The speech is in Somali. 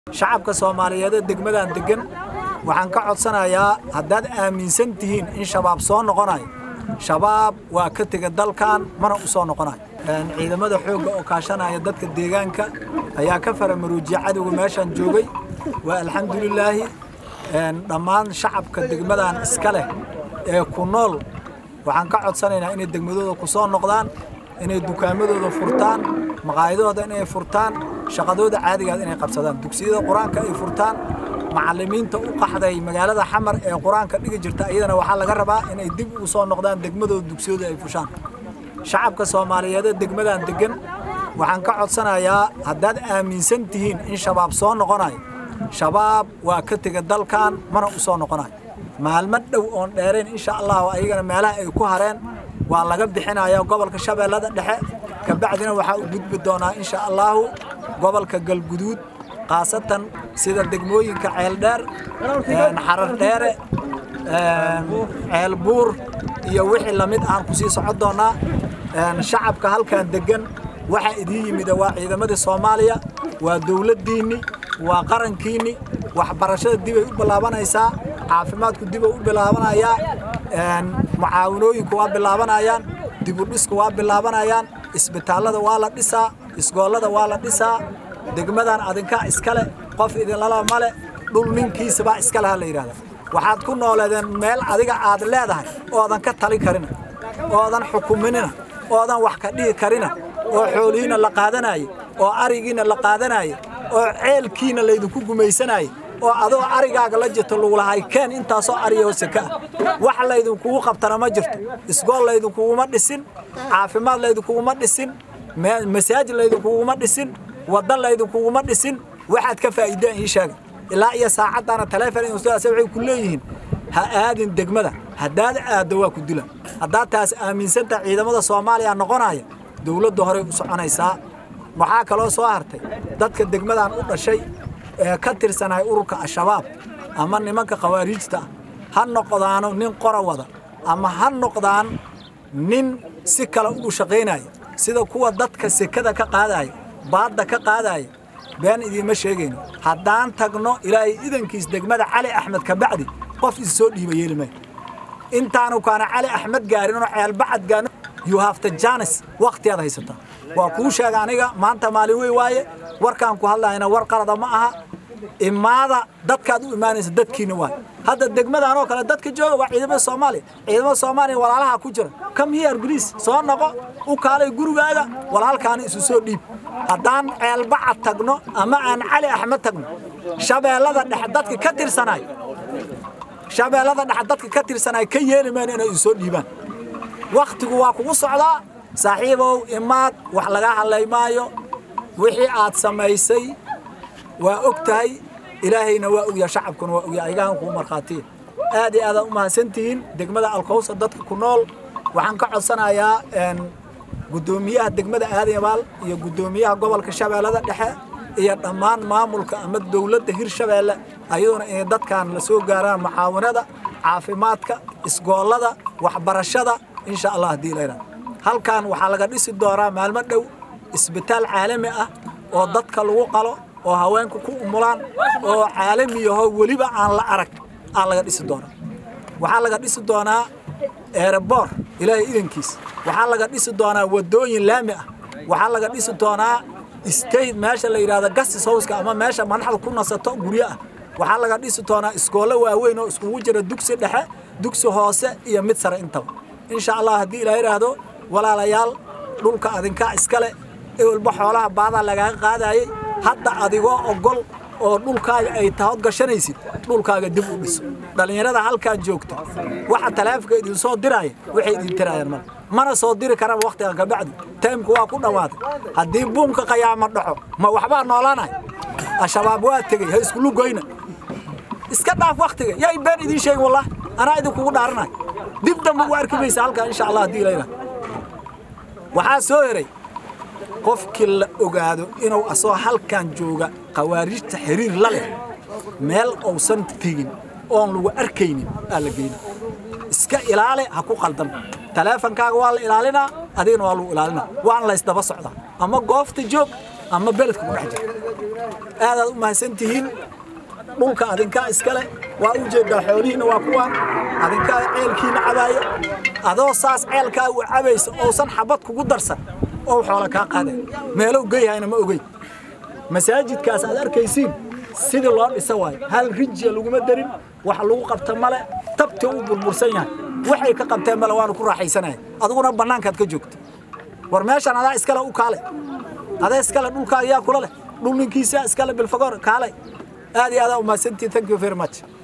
shacabka Soomaaliyeed degmadan degan waxaan ka codsanayaa haddaad aaminsan tihiin in shabaab soo noqonayo shabaab waa ka tagay dalkan mana u soo noqonayo ciidamada xoogga oo kaashanaya dadka deegaanka ayaa ka faramaruujiyay cadawga meeshan joogay waa alxamdulillah dhammaan shacabka degmadan iska leh ee ku nool waxaan ka codsanaynaa inay degmadooda ku soo noqdaan inay dukaamadooda furtaan maqaayadooda inay furtaan shaqadooda caadiga ah inay qabsadaan dugsiyada quraanka ay furtaan macallimiinta u qaxday magaalada xamar ee quraanka dhigi jirta iyadana waxa laga rabaa inay dib u soo noqdaan degmadooda dugsiyada ay fushaan shacabka Soomaaliyeed degmadan degan waxaan ka codsanayaa haddaad aaminsan tihiin in shabaab soo noqonayo shabaab waa ka tagay dalkan mana u soo noqonayo maalmo dhow oo dheereen insha Allah ayagana meelaha ay ku hareen waa laga bixinayaa gobolka Shabeellada Dhexe ka bacdina waxa uu gudbi doonaa insha Allah gobolka Galguduud qaasatan sida degmooyinka Ceeldheer Xarar Dheere Ceelbuur iyo wixii la mid ah ku sii socod doonaa shacabka halkan degan waxa idin yimid waa ciidamada Soomaaliya waa dawladdiini waa qarankiini waxbarashada dib ay u bilaabanaysaa caafimaadku dib u bilaabanaya mucaawinooyinku waa bilaabanayaan dib u dhisku waa bilaabanayaan isbitaalada waa la dhisaa isgoolada waa la dhisaa degmadan adinka iskale qof idin lala male dhul ninkiisa ba iskale la yiraahdo waxaad ku nooleedeen meel adiga aad leedahay oo adan ka tali karin oo adan xukuminina oo adan wax ka dhigi karin oo xoolihiina la qaadanay oo arigiina la qaadanay oo ceelkiina la idinku gumaysanay oo adoo arigaaga la jirto lagu lahay keen inta soo ariyo saka wax la idinku qabtana ma jirto isgool la idinku uma dhisin caafimaad la idinku uma dhisin masaajid la idinku uma dhisin wadan la idinku uma dhisin waxaad ka faa'iideen ii sheeg ilaa iyo saacadana telefoon in soo waxay ku leeyihiin ha aadin degmada haddaad aado waa ku dilan haddaad taas aaminsanta ciidamada Soomaaliya noqonaya dawladdu hore u soconaysaa waxa kale oo soo hartay dadka degmadan u dhashay ka tirsanay ururka Shabaab ama nimanka khawaarijta ha noqdaan nin qorawada ama ha noqdaan nin si kala u shaqeynaya sida kuwa dadka sekada ka qaaday baadda ka qaaday been idima sheegeen haddaan tagno ilaahay idankiis degmada Cali Axmed ka bacdi qof isoo dhiibay yeelmay intaanu kaana Cali Axmed gaarin oo ceel bacad gaan you have to chance waqtiyaad haysata waa ku sheeg aniga maanta maalin way waaye warkaan ku hadlayna war qalad ma aha imaada dadkaad u imaanaysa dadkiina waa hadda degmadan oo kale dadka jooga waa ciidamada Soomaaliya walaalaha ku jira come here please soo noqo u kaalay gurigaaga walaalkaan isu soo dhiib haddaan ceel bacad tagno ama aan Cali Axmed tagno Shabeellada Dhexe dadka ka tirsanay ka yeelimaan inay soo dhiibaan waqtigu waa kugu socdaa saaxiibow imaad wax laga hadlaymaayo wixii aad samaysay waa ogtahay ilaahayna waa og yahay shacabkuna waa og yahay ayagaan ku marqaatiye aad iyo aad u mahadsantihiin degmada Alkowsa dadka ku nool waxaan ka codsanayaa gudoomiyaha degmada Aadiyabaal iyo gudoomiyaha gobolka Shabeellada Dhexe iyo dhammaan maamulka ama dawladda Hirshabeelle ayaduna in dadkan la soo gaaraan mucaawinada caafimaadka isgoolada waxbarashada insha Allah diilayna halkan waxa laga dhisi doonaa maalmo dhow isbitaal caalami ah oo dadka lagu qalo oo haweenku ku umulaan oo caalami ah waliba aan la arag aan laga dhisi doonaa waxa laga dhisi doonaa airport ilaahay idankiis waxa laga dhisi doonaa wadooyin laami ah waxa laga dhisi doonaa state meesha la yiraahdo guest house ama meesha madaxda ku nasato guriga ah waxa laga dhisi doonaa iskoolo waaweyn oo isku jira dugsi dhexe dugsi hoose iyo mid sare intaba insha Allah hadii ilaahay raado walaalayaal dhulka adinka iskale ee walba xoolaha baada laga qaadayay hadda adigoo ogol oo dhulkaaga ay tahay gashanaysid dhulkaaga dib u dhiso dhalinyarada halka joogto waxa taleefka idin soo diray waxay idin tirayaan mana soo diri karaan waqtiga ka bacdi taymku waa ku dhawaad hadii buumka qiyaamo dhaco ma waxba noolaanay shabaab waa tagay ha isku lugoyna iska dhaaf waqtiga yaa been idin sheeg wallaah ana idin kugu dhaaranay dib dambe u arkimaysa halka insha Allah hadii leeyna waxa soo heray qofkii la ogaado inuu asoo halkan jooga khawaarijta xiriir la leh meel oo san tigin oo lagu arkaynin ala geeyna iska ilaale ha ku qaldan teleefankaaga waa la ilaalina adigna waa lagu ilaalina waan la isdaba socdaa ama goofta joog أما بلدك كحجة هذا ما سنتهين dhulka adinka iskale waa u jeedaa xoolihiina waa kuwa adinka ceelkiina cabaaya adoo saas ceelka u cabayso oo san xabad kugu darsan oo xoolo ka qaaday meelo geeyayna ma ogey masaajidkaas aad arkaysiin sidii loo dhisay way hal rijiya lagu madarin wax lagu qabta male tabti u burbursan yahay waxay ka qabteen male waan ku raaxaysanay adiguna banaankaad ka joogto war meeshan adaa iskale u kaalay adaa iskale dhulka ayaa kula leh dhulninkiisa iskale bil fagoor kaalay هذه أنا وما سنتي thank you very much